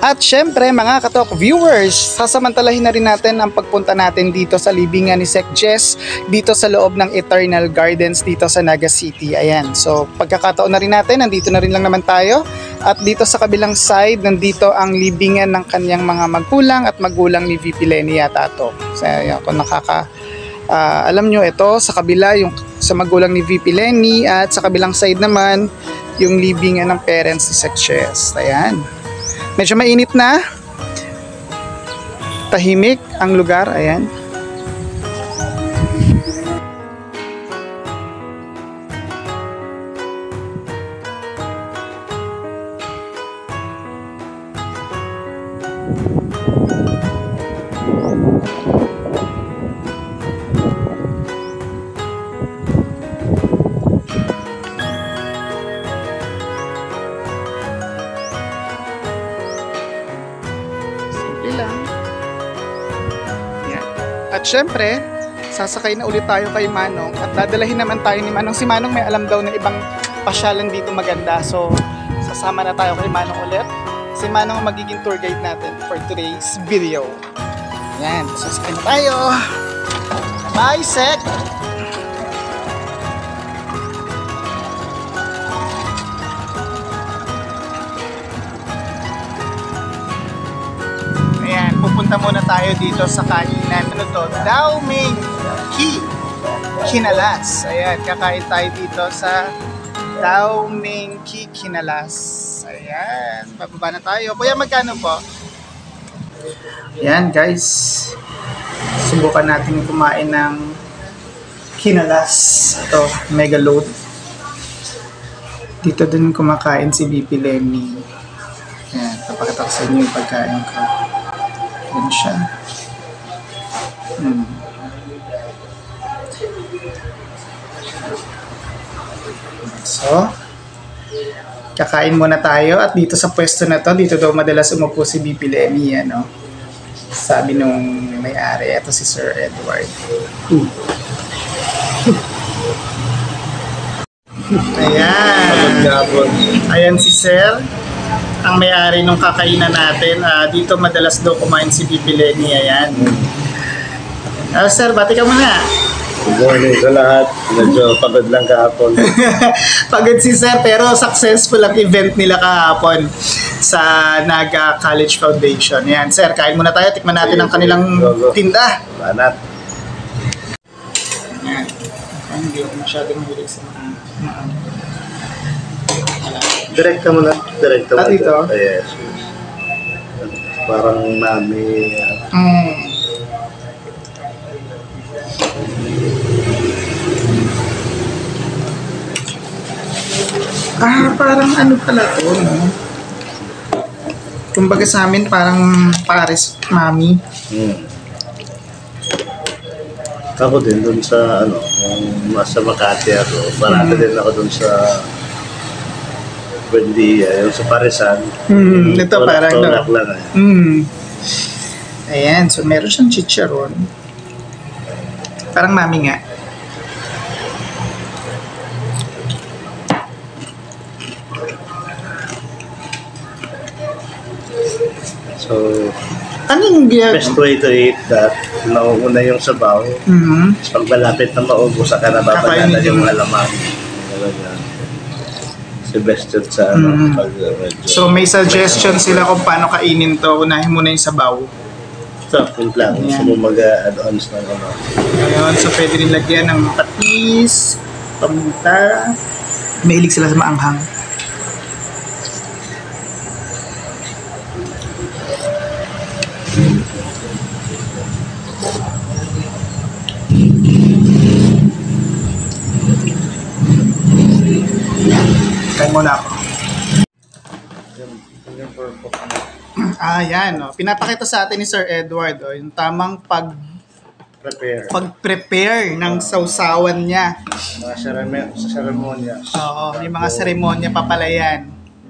At syempre mga katok viewers, sasamantalahin na rin natin ang pagpunta natin dito sa libingan ni Sec Jess dito sa loob ng Eternal Gardens dito sa Naga City. Ayan, so pagkakataon na rin natin, nandito na rin lang naman tayo. At dito sa kabilang side, nandito ang libingan ng kanyang mga magulang at magulang ni VP Lenny yata to. So ayan, kung alam nyo, ito sa kabila yung sa magulang ni VP Lenny at sa kabilang side naman yung libingan ng parents ni Sec Jess. Ayan. Medyo mainit na. Tahimik ang lugar. Ayan. At syempre, sasakay na ulit tayo kay Manong at dadalahin naman tayo ni Manong. Si Manong may alam daw na ibang pasyalan dito maganda. So, sasama na tayo kay Manong ulit. Si Manong ang magiging tour guide natin for today's video. Yan, sasakay na tayo. Bye, Sec! Pupunta muna tayo dito sa kainan. Ano to? Dao Ming Ki Kinalas. Ayan, kakain tayo dito sa Dao Ming Ki Kinalas. Ayan, bababa na tayo. Kuya, magkano po? Ayan guys, subukan natin kumain ng kinalas. Ito, mega load. Dito din kumakain si VP Lenny. Ayan, papakita ko sa inyo yung pagkain ko. Yan siya. So, kakain muna tayo at dito sa pwesto na to, dito daw madalas umupo si VP Lenny, ano? Sabi nung may-ari, ito si Sir Edward. Ayan. Ayan si Sir, ang may-ari nung kakainan natin. Dito madalas daw kumain si VP Lenny. Ayan. Sir, bati ka muna. Good morning sa lahat. Medyo pagod lang kahapon. Pagod si Sir, pero successful ang event nila kahapon sa Naga College Foundation. Ayan, Sir, kain muna tayo. Tikman natin ang kanilang tinda. Banat. Ayan. Hindi ako masyadong mahilig sa mga Direct ka muna. Direct ka muna. Dito? Yes. Parang mami. Parang ano pala to, no? Kumbaga sa amin, parang Paris Mami. Ako din dun sa, sa Makati ako. Parang din ako dun sa Buendia, yung sa Parisan. Ito parang lang Ayan, so meron siyang chicharon. Parang Mami nga. So, anong best way to eat that, nauuna yung sabaw. Pag malapit na maubos, saka nababanatan yung laman. The best yun sa pag medyo. So may suggestion sila kung paano kainin to. Unahin muna yung sabaw. So, yun lang. Gusto mo mag-add-ons ng ano. Ngayon, so pwede rin lagyan ng patis, paminta. Mahilig sila sa maanghang. Kain muna ako. Yan. No? Pinapakita sa atin ni Sir Edward yung tamang pag-prepare ng sausawan niya. Mga seremonya. Oo, may mga seremonya pa pala yan.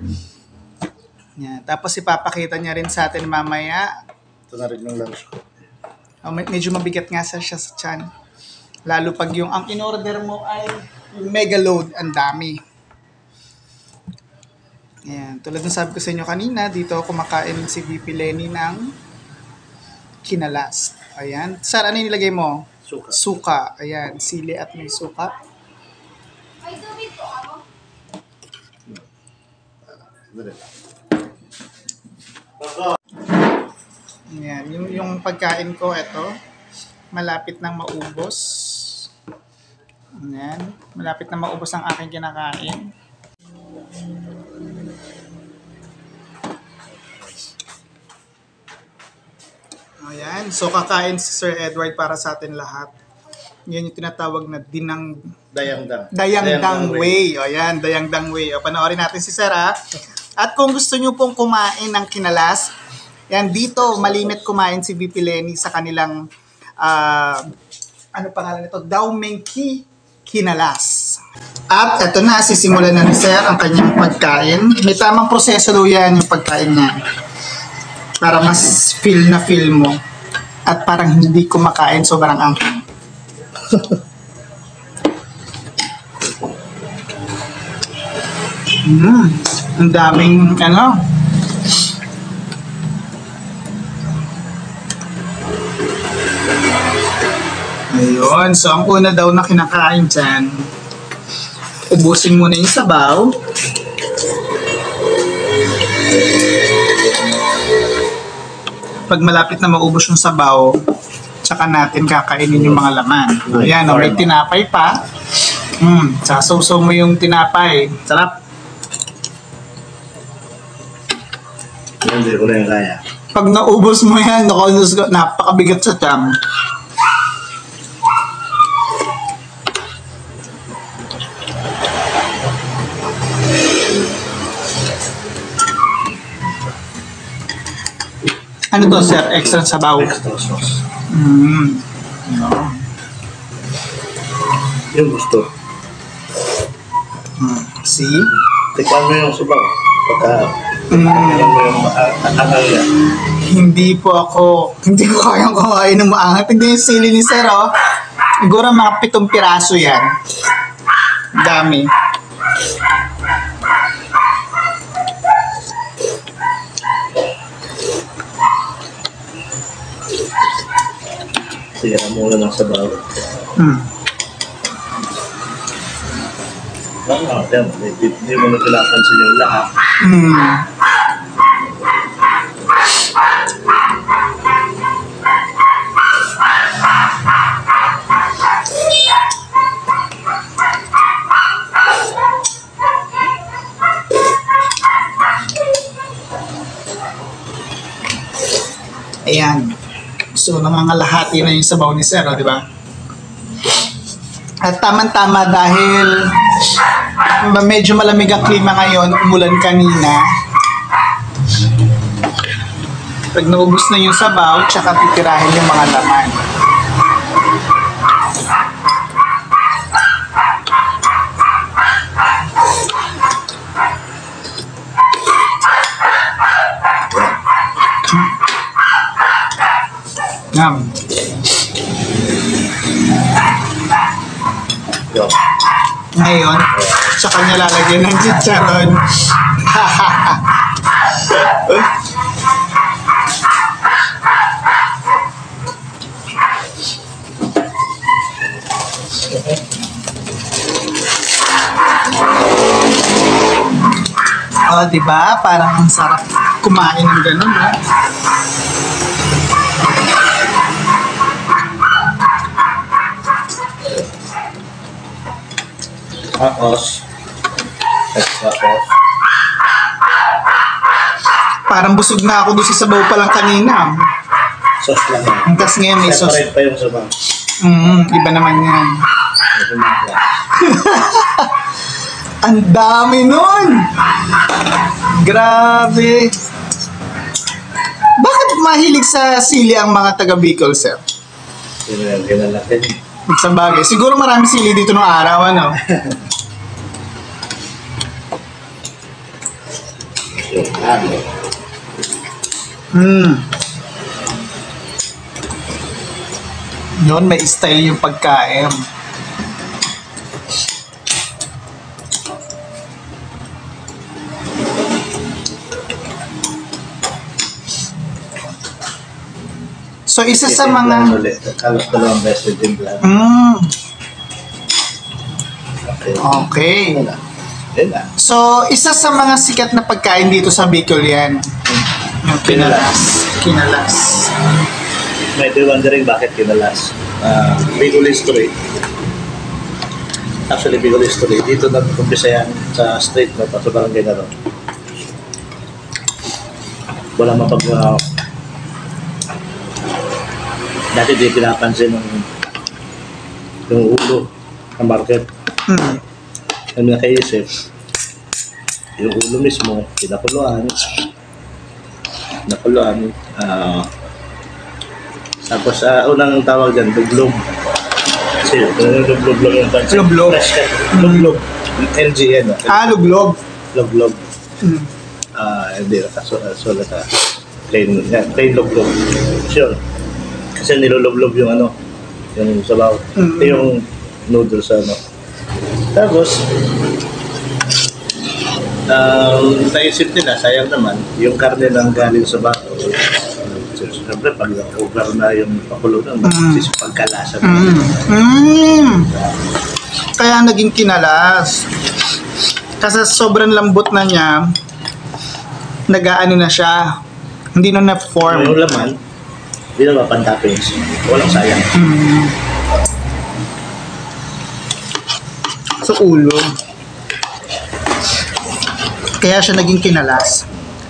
Yan. Tapos ipapakita niya rin sa atin mamaya. Ito na rin yung lunch ko. Medyo mabigat nga siya sa tiyan. Lalo pag yung ang in-order mo ay yung mega load, ang dami. Ayan, tulad ng sabi ko sa inyo kanina, dito kumakain si VP Lenny ng kinalas. Ayan. Sir, ano yung nilagay mo? Suka. Suka. Ayan, sili at may suka. Ayan, yung pagkain ko, ito, malapit nang maubos. Ayan, malapit na maubos ang aking kinakain. Ayan, so kakain si Sir Edward para sa atin lahat. Yan yung tinatawag na Dayangdang Way. O yan, Dayangdang Way. O, panoorin natin si Sir, ha? At kung gusto nyo pong kumain ng kinalas, yan dito, malimit kumain si VP Lenny sa kanilang, ano pangalan nito? Daumengki Kinalas. At eto na, sisimulan na ni Sir ang kanyang pagkain. May tamang proseso daw yan yung pagkain niya. Para mas feel na feel mo. At parang hindi kumakain, sobrang angkin. Ang daming ano. Ayun, so ang una daw na kinakain dyan, ubusin muna yung sabaw. Pag malapit na maubos yung sabaw, tsaka natin kakainin yung mga laman. Ayan, may tinapay pa. Sasawsaw mo yung tinapay. Sarap. Hindi ko na yung kaya. Pag naubos mo yan, napakabigat sa tiyan. Ano to, sir? Extra sabaw? Extra sauce. Yung gusto. See? Tikman mo yung subaw. Pagka tikman mo yung akal niya. Hindi ko kayang kumain ng maangat. Hindi yung sili ni sir, oh. Siguro mga 7 piraso yan. Dami. Sige na muna ng sabaw. Hindi mo na pinapansin yung lahat. Ayan. So, nangangalahati na yung sabaw ni Sir, di ba? At tamang-tama dahil medyo malamig ang klima ngayon, umulan kanina. Pag naubos na yung sabaw, tsaka titirahin yung mga laman. Yum. Ngayon, sa kanya lalagyan ng chicharon. Oh, diba? Parang ang sarap kumain ng ganun, no? Tapos, extra sauce. Parang busog na ako doon sa sabaw pa lang kanina. Sauce lang yan. Tapos ngayon may sauce. Separate pa yung sabaw. Iba naman yan. Ang dami nun! Grabe! Bakit mahilig sa sili ang mga taga Bicol, sir? Yun yung lalaki. Sa bagay. Siguro marami sili dito nung araw, ano? Yun, may style yung pagkain. So, isa sa Titimplan mga... ulit. Halos 2 beses titimplan. Okay. Okay. Yun na. Yun na. So, isa sa mga sikat na pagkain dito sa Bicol yan. Yung kinalas. Kinalas. May wondering bakit kinalas. Bicol history. Actually, Bicol history. Dito nag-umpisa yan sa street na sa barangay na ron. Wala dati di pinapansin yung ulo ng market. Ang nakaisip, yung ulo mismo, pinakuluan. Tapos, unang tawag dyan, luglog. Kasi, luglog lang yung pansin. Luglog. Fresh cut. Luglog. LGN. Luglog. Luglog. Hindi, nakasulat ka. Plain luglog. Sure. Kasi nilulublog yung yung sabaw. Yung noodles Tapos, naisip nila, sayang naman, yung karne lang galing sa bato. Siyempre, pag over na yung pakulo nun, pagkalasa na. Kaya naging kinalas. Kasi sobrang lambot na niya, nag-aano na siya. Hindi na na-form. Yung laman, hindi na mapantapins. Walang sayang. Sa ulo. Kaya siya naging kinalas.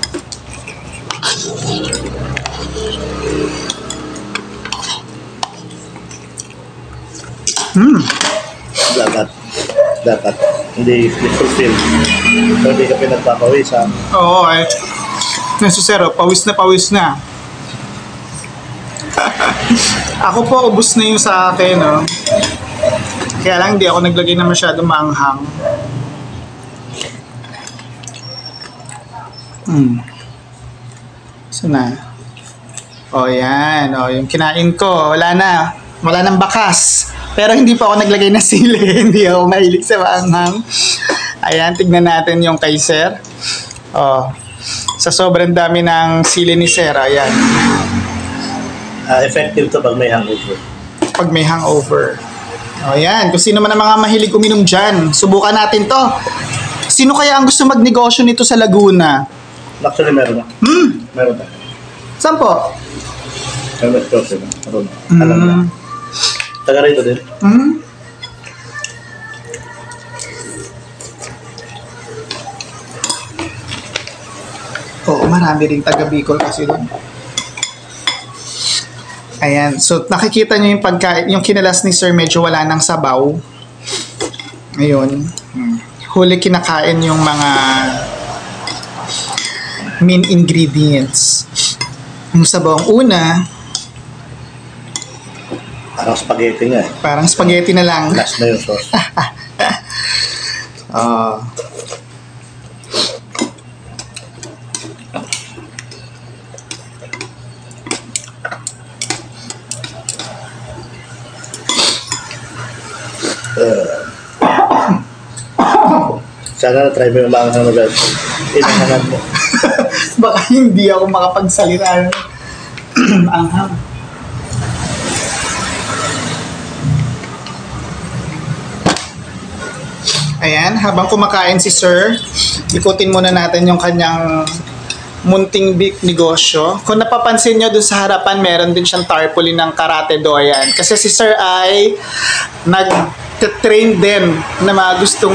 Dapat hindi fulfill. Hindi ka pinagpapawisan. Oo, Nesusero, pawis na. Ako po, ubos na yung sa akin, no? Kaya lang, hindi ako naglagay na masyadong maanghang. So na. Yan. Yung kinain ko, wala nang bakas. Pero hindi pa ako naglagay na sili. Hindi ako mahilig sa maanghang. Ayan, tignan natin yung kay Sir. Sa sobrang dami ng sili ni Sir, ayan. Effective to pag may hangover. Pag may hangover. Ayan, kung sino man ang mga mahilig uminom dyan, subukan natin to. Sino kaya ang gusto magnegosyo nito sa Laguna? Actually, meron na. Meron na. Saan po? Meron na. Meron na. Alam na. Taga rito din. Oo, marami rin taga Bicol kasi doon. Ayan, so nakikita nyo yung pagkain, yung kinalas ni Sir medyo wala ng sabaw. Ayun. Huli kinakain yung mga main ingredients. Yung sabaw ang una, Parang spaghetti nga eh. parang spaghetti na lang. Last na yung sauce. Sana na-try mo yung mga hanagan. Inahanan mo. Baka hindi ako makapagsalita. Anghang. Ayan, habang kumakain si Sir, ikutin muna natin yung kanyang munting big negosyo. Kung napapansin nyo dun sa harapan, meron din siyang tarpaulin ng karate do. Ayan. Kasi si Sir ay nag-train din na mga gustong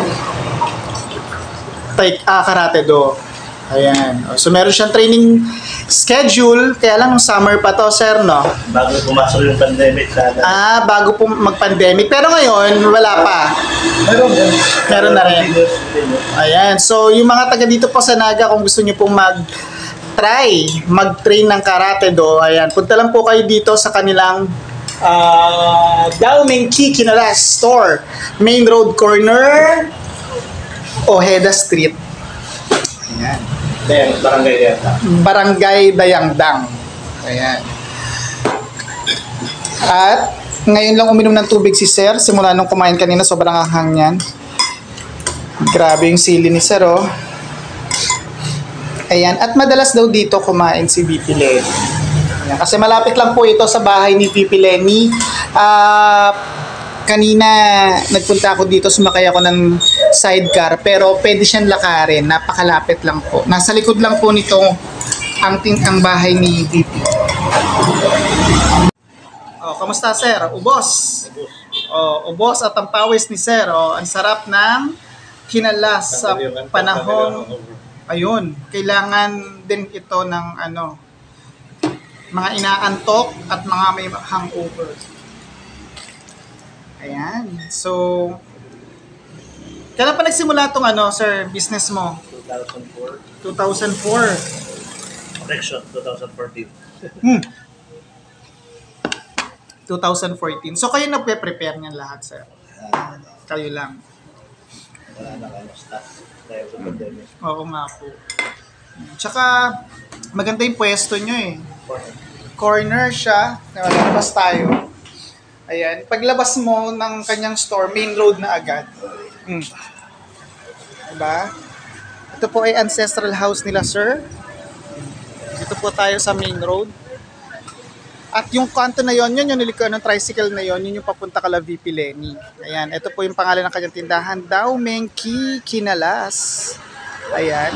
karate do. Ayan. So meron siyang training schedule, kaya lang summer pa to, Sir, no? Bago pumasok yung pandemic sana. Bago po mag-pandemic. Pero ngayon, wala pa. Meron na rin. Ayan. So, yung mga taga dito po sa Naga, kung gusto nyo pong mag-train ng karate do, ayan, punta lang po kayo dito sa kanilang Dalming Kikinalas Store. Main Road Corner, Ojeda Street. Ayan. Barangay Dayangdang. Barangay Dayangdang. Ayan. At ngayon lang uminom ng tubig si Sir. Simula nung kumain kanina, sobrang anghang niyan. Grabe yung sili ni Sir, oh. Ayan. At madalas daw dito kumain si BP Led. Yan, kasi malapit lang po ito sa bahay ni Pipi Lenny. Kanina nagpunta ako dito, sumakay ako ng sidecar, pero pwede siyang lakarin, napakalapit lang po. Nasa likod lang po nito ang bahay ni Pipi. Oh, kamusta sir? Ubos. Oh, ubos at ang pawis ni sir. Oh, ang sarap ng kinalas sa panahon. Ayun, kailangan din ito ng mga inaantok at mga may hangover. Ayan. So, kailan pa nagsimula itong sir, business mo? 2004. 2004. Correction, 2014. 2014. So, kayo nagpe-prepare niyan lahat, sir? Kayo lang. Wala na staff dahil sa pandemic. Oo nga po. Tsaka, maganda yung pwesto nyo eh. Corner siya. Nalalabas tayo. Ayan. Paglabas mo ng kanyang store, main road na agad. Diba? Ito po ay ancestral house nila, sir. Dito po tayo sa main road. At yung kanto na yon, yun yung nilikuan ng tricycle na yon, yun yung papunta kala VP Lenny. Ayan, ito po yung pangalan ng kanyang tindahan, Dao Mengki Kinalas. Ayan.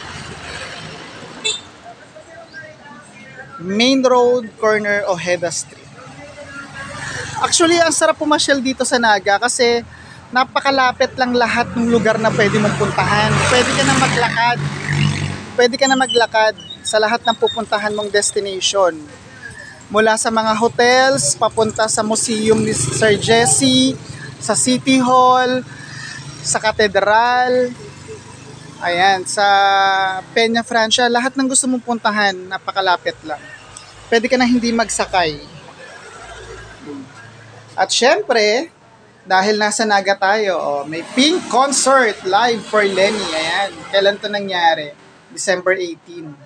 Main Road, corner Ojeda Street. Actually, ang sarap pumasyal dito sa Naga kasi napakalapit lang lahat ng lugar na pwede mong puntahan. Pwede ka na maglakad. Pwede ka na maglakad sa lahat ng pupuntahan mong destination. Mula sa mga hotels, papunta sa museum ni Sir Jesse, sa City Hall, sa Katedral, ayan, sa Peña Francia, lahat ng gusto mong puntahan, napakalapit lang. Pwede ka na hindi magsakay. At syempre, dahil nasa Naga tayo, may Pink Concert live for Lenny. Ayan, kailan to nangyari? December 18.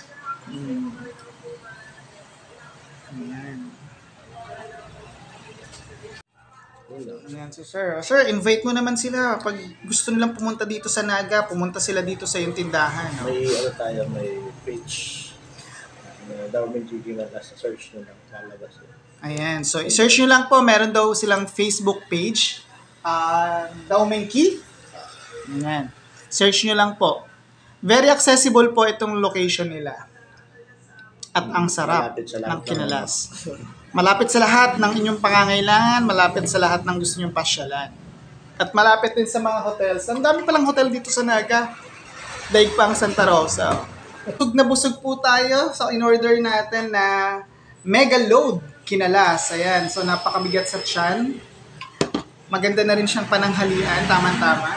Ayan, so sir. Sir, invite mo naman sila. Pag gusto nilang pumunta dito sa Naga, pumunta sila dito sa iyong tindahan. No? May page. Dao Mengki Kinalas, search nyo lang, lalabas yun. Ayan, so i-search nyo lang po. Meron daw silang Facebook page. Dao Mengki. Ayan. Search nyo lang po. Very accessible po itong location nila. At ang sarap ng kinalas. Malapit sa lahat ng inyong pangangailangan, malapit sa lahat ng gusto nyong pasyalan. At malapit din sa mga hotels. Ang dami palang hotel dito sa Naga. Daig pa ang Santa Rosa. Busog po tayo. So, in-order natin na mega load kinalas. Ayan. So, napakabigat sa tiyan. Maganda na rin siyang pananghalian. Tama-tama.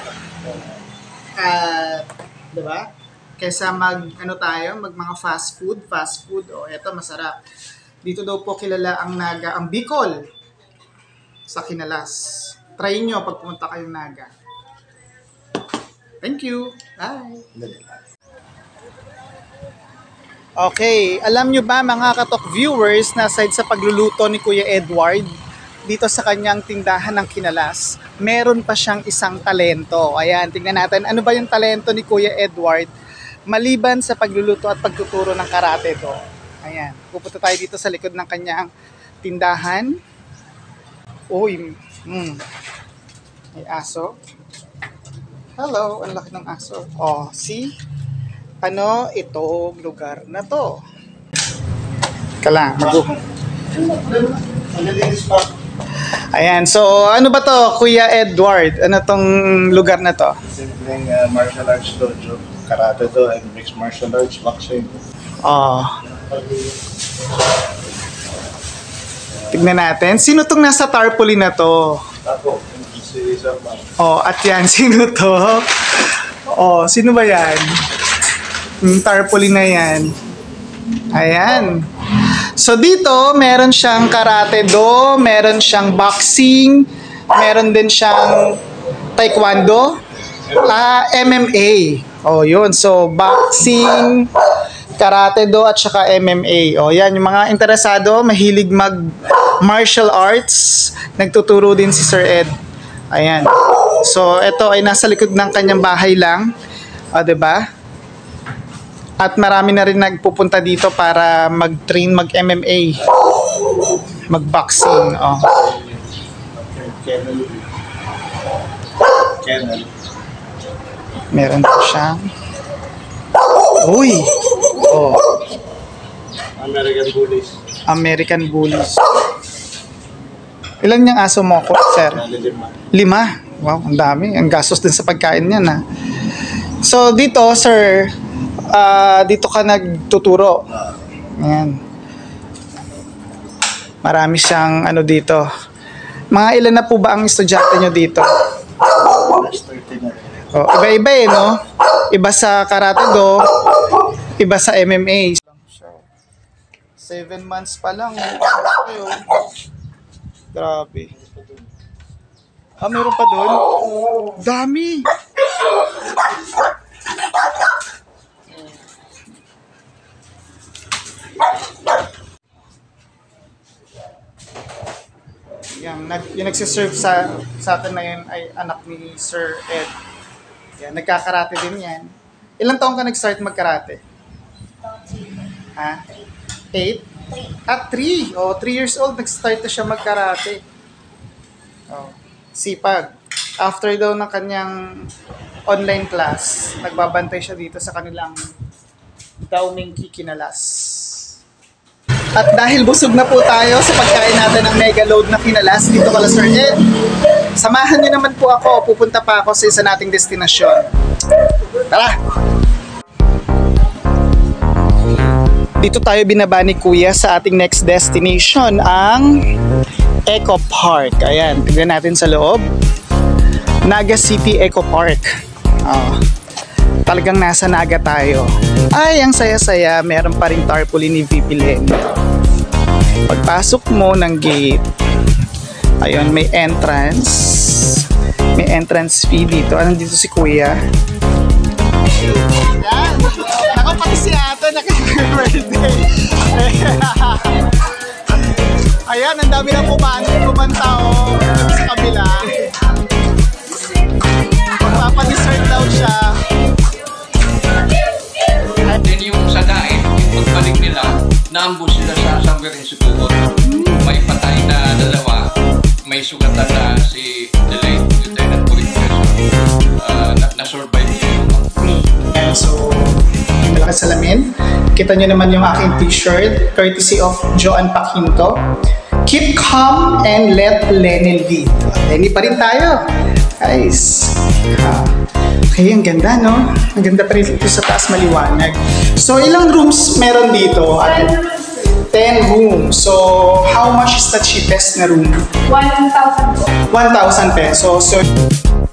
Diba? Kaysa mag mga fast food. Eto, masarap. Dito daw po kilala ang Naga, ang Bicol sa kinalas. Try nyo pag pumunta kayong Naga. Thank you. Bye. Okay, alam nyo ba mga Katok viewers na aside sa pagluluto ni Kuya Edward dito sa kanyang tindahan ng kinalas, meron pa siyang isang talento. Ayan, tingnan natin ano ba yung talento ni Kuya Edward maliban sa pagluluto at pagtuturo ng karate do. Ayan, pupunta tayo dito sa likod ng kanyang tindahan. Uy, may aso. Hello, ang laki ng aso. Oh, see? Ano itong lugar na to? Kala, Ayan, so ano ba to, Kuya Edward? Ano tong lugar na to? Simpleng martial arts dojo. Karate do and mixed martial arts, boxing. Oh. Tignan natin. Sino tong nasa tarpaulin na to? Ako, si Sir Ma'am. Oh, at yan. Sino to? Oh, sino ba yan? Yung tarpaulin na yan. Ayan. So dito, meron siyang karate do, meron siyang boxing, meron din siyang taekwondo, MMA. Oh, yun. So, boxing, karate do, at saka MMA. Oh, yan. Yung mga interesado, mahilig mag-martial arts, nagtuturo din si Sir Ed. Ayan. So, ito ay nasa likod ng kanyang bahay lang. O, diba? At marami na rin nagpupunta dito para mag-train, mag-MMA, mag-boxing. Oh. Channel. Meron po siya. Uy! Oh, American Bullies. American Bullies. Ilan yung aso mo, sir? Lima. 5? Wow, ang dami. Ang gastos din sa pagkain niyan, ha? So, dito, sir, dito ka nagtuturo. Ayan. Marami siyang ano dito. Mga ilan na po ba ang estudyante nyo dito? Last 30 na. Oh, iba-iba eh, no? Iba sa Karate Do, iba sa MMA. 7 months pa lang. Oh. Grabe. Ah, meron pa doon? Dami! Yung nagsiserve sa atin na yun ay anak ni Sir Ed. Yan, nagkakarate din yan. Ilang taong ka nag-start magkarate? Ha? 8? At 3. Oh, 3 years old, nag-start na siya magkarate. Oh, sipag. After daw ng kanyang online class, nagbabantay siya dito sa kanilang Dauming Kikinalas. At dahil busog na po tayo sa pagkain natin ng mega load na kinalas dito kala Sir Ed, samahan niyo naman po ako, pupunta pa ako sa isa nating destinasyon. Tara! Dito tayo binaba ni Kuya sa ating next destination, ang Eco Park. Ayan, tignan natin sa loob. Naga City Eco Park. Oh, talagang nasa Naga tayo. Ay, ang saya-saya, meron pa rin tarpaulin ni VP Len. Pagpasok mo ng gate, ayun, may entrance. May entrance fee dito. Anong dito si Kuya? Yan! Ako pati si Ato, naka-birthday. Ayan, ang dami ng kumanta o sa kabila. Magpapadessert daw siya. Then yung sa daet, yung pagbalik nila, naambos sila sa somewhere in Sukukot. May patay na 2, may sugatan na si the late Lieutenant Police na-survive niya yung And so, malakas salamin. Kita nyo naman yung aking t-shirt, courtesy of Joan Paquinto. Keep calm and let Lenny lead. Lenny pa rin tayo. Guys. Okay, ang ganda, no? Ang ganda pa rin dito sa taas, maliwanag. So, ilang rooms meron dito? 10 rooms. So, how much is the cheapest na room? 1,000 po. 1,000 pesos. So,